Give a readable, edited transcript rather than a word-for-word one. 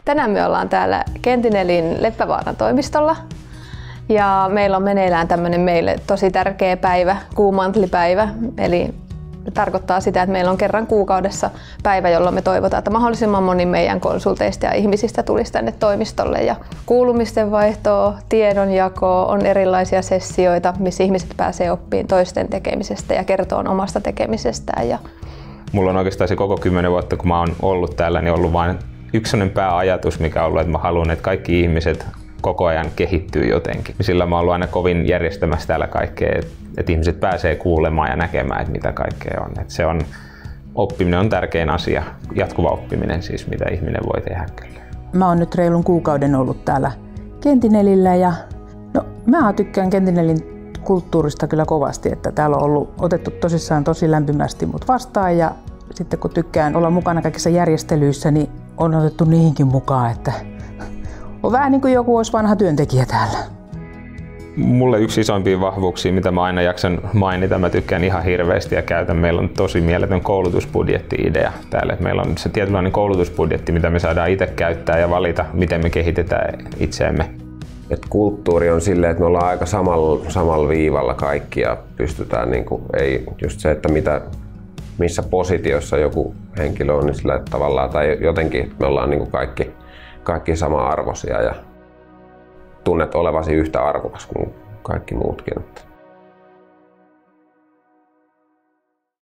Tänään me ollaan täällä Kentinelin Leppävaaran toimistolla ja meillä on meneillään tämmöinen meille tosi tärkeä päivä, kuumantlipäivä. Eli tarkoittaa sitä, että meillä on kerran kuukaudessa päivä, jolloin me toivotaan, että mahdollisimman moni meidän konsulteista ja ihmisistä tulisi tänne toimistolle. Ja kuulumisten vaihtoa, tiedonjakoa, on erilaisia sessioita, missä ihmiset pääsee oppimaan toisten tekemisestä ja kertoo omasta tekemisestään. Mulla on oikeastaan se koko 10 vuotta, kun mä oon ollut täällä, niin ollut vain yksi sellainen pääajatus, mikä on ollut, että mä haluan, että kaikki ihmiset koko ajan kehittyy jotenkin. Sillä mä oon ollut aina kovin järjestämässä täällä kaikkea, että ihmiset pääsee kuulemaan ja näkemään, että mitä kaikkea on. Että se on, oppiminen on tärkein asia, jatkuva oppiminen siis, mitä ihminen voi tehdä kyllä. Mä oon nyt reilun kuukauden ollut täällä Kentinelillä ja mä tykkään Kentinelin kulttuurista kyllä kovasti, että täällä on ollut otettu tosissaan tosi lämpimästi mut vastaan ja sitten kun tykkään olla mukana kaikissa järjestelyissä, niin on otettu niihinkin mukaan, että on vähän niin kuin joku olisi vanha työntekijä täällä. Mulle yksi isoimpia vahvuuksia, mitä mä aina jaksan mainita, mä tykkään ihan hirveästi ja käytän. Meillä on tosi mieletön koulutusbudjetti-idea täällä. Meillä on se tietynlainen koulutusbudjetti, mitä me saadaan itse käyttää ja valita, miten me kehitetään itseämme. Et kulttuuri on silleen, että me ollaan aika samalla viivalla kaikki ja pystytään, ei just se, että missä positiossa joku henkilö on, niin sillä tavallaan, tai jotenkin me ollaan kaikki sama-arvoisia ja tunnet olevasi yhtä arvokas kuin kaikki muutkin.